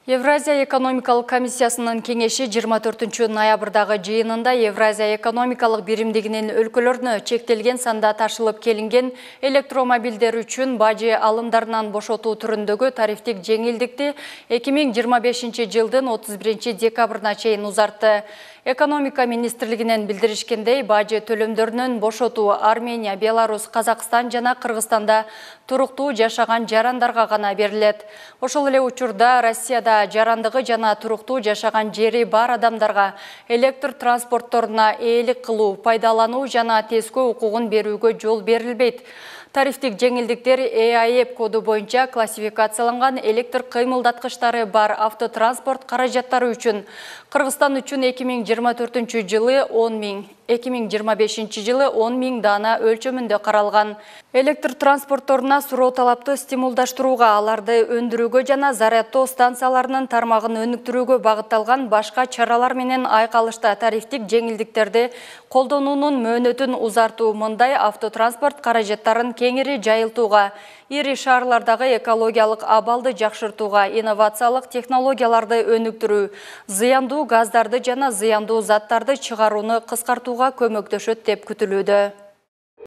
Евразия экономикалық комиссиясының кеңеші 24 ноябрдағы жиынында Евразия экономикалық биримдигинин өлкөлөрүнө чектелген санда ташылып келинген электромобилдер үчүн бажы алымдарынан бошотуу түрүндөгү тарифтик жеңилдикти 2025 жылдын 31 декабрына чейин узартты. Экономика министрлигинен билдиришкендей, бажы төлөмдөрүнөн бошотуу Армения, Беларусь, Казакстан жана Кыргызстанда туруктуу жашаган жарандарга гана берилет. Ошол эле учурда Россияда жарандыгы жана туруктуу жашаган жери бар адамдарга электр транспортторуна ээлик кылуу, пайдалануу жана тескөө укугун берүүгө жол берилбейт. Тарифтик жеңилдиктер ЭАЭП коду боюнча классификацияланган электр кыймылдаткычтары бар автотранспорт каражаттары үчүн Кыргызстан үчүн 2024 жылы 10 000, 2025 жылы 10 000 дана өлчөмүндө каралган. Электр транспортторуна суроо талапты стимулдаштырууга, аларды өндүрүүгө жана зарядтоо станцияларынын тармагын өнүктүрүүгө багытталган башка чаралар менен айкалышта тарифтик жеңилдиктерди колдонуунун мөөнөтүн узартуу, мындай автотранспорт каражаттарын кеңири жайылтууга, ири шаарлардагы экологиялык абалды жакшыртууга, инновациялык технологияларды өнүктүрүү, зыяндуу газдарды жана зыяндуу заттарды чыгарууну кыскартууга көмөктөшөт деп күтүлүүдө.